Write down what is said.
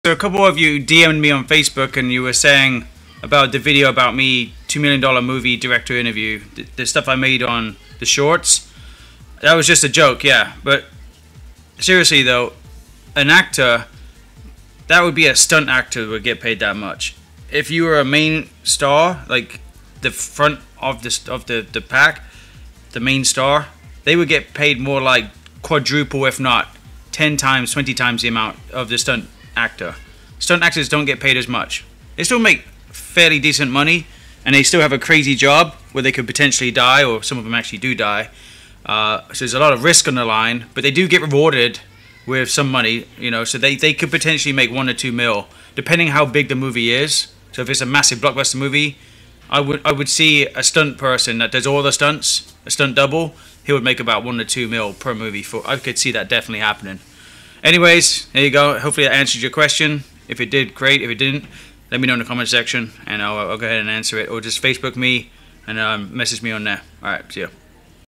So a couple of you DM'd me on Facebook and you were saying about the video about me, $2 million movie director interview, the stuff I made on the shorts. That was just a joke, yeah. But seriously though, an actor, that would be a stunt actor would get paid that much. If you were a main star, like the front of the pack, the main star, they would get paid more like quadruple, if not 10 times, 20 times the amount of the stunt actor. Stunt actors don't get paid as much. They still make fairly decent money, and they still have a crazy job where they could potentially die, or some of them actually do die. So there's a lot of risk on the line, but they do get rewarded with some money, you know. So they could potentially make 1 or 2 mil, depending how big the movie is. So if it's a massive blockbuster movie, I would see a stunt person that does all the stunts, a stunt double. He would make about 1 or 2 mil per movie. I could see that definitely happening. Anyways, there you go. Hopefully that answered your question. If it did, great. If it didn't, let me know in the comment section, and I'll go ahead and answer it. Or just Facebook me and message me on there. Alright, see ya.